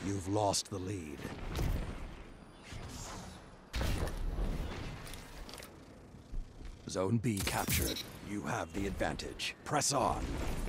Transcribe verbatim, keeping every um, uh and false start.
You've lost the lead. Zone B captured. You have the advantage. Press on.